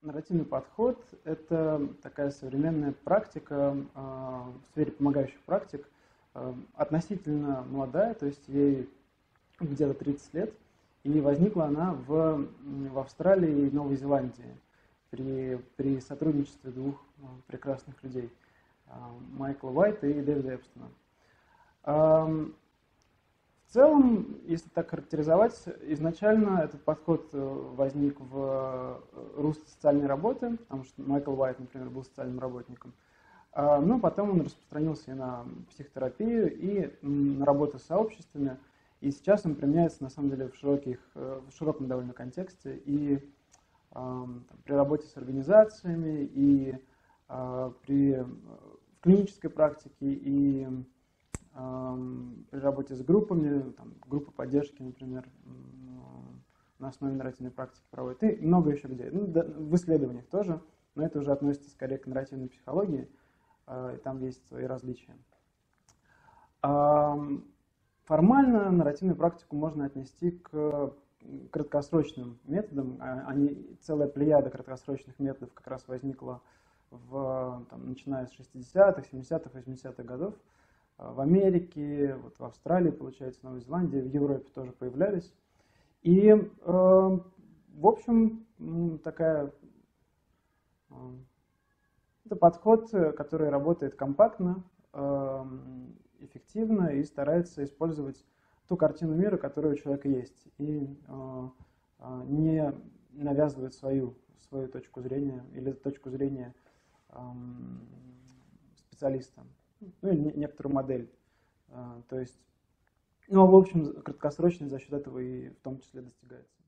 Нарративный подход — это такая современная практика в сфере помогающих практик, относительно молодая, то есть ей где-то 30 лет, и возникла она в Австралии и Новой Зеландии при сотрудничестве двух прекрасных людей, Майкла Уайта и Дэвида Эпстона. В целом, если так характеризовать, изначально этот подход возник в русле социальной работы, потому что Майкл Уайт, например, был социальным работником. Но потом он распространился и на психотерапию, и на работу с сообществами. И сейчас он применяется, на самом деле, в широком довольно контексте и при работе с организациями, и в клинической практике, и при работе с группами, группы поддержки, например, на основе нарративной практики проводят, и много еще где. В исследованиях тоже, но это уже относится скорее к нарративной психологии, и там есть свои различия. Формально нарративную практику можно отнести к краткосрочным методам. Целая плеяда краткосрочных методов как раз возникла начиная с 60-х, 70-х, 80-х годов. В Америке, в Австралии, получается, в Новой Зеландии, в Европе тоже появлялись. И, в общем, это подход, который работает компактно, эффективно и старается использовать ту картину мира, которая у человека есть, и не навязывает свою точку зрения или точку зрения специалиста. Или некоторую модель. То есть, в общем, краткосрочность за счет этого и в том числе достигается.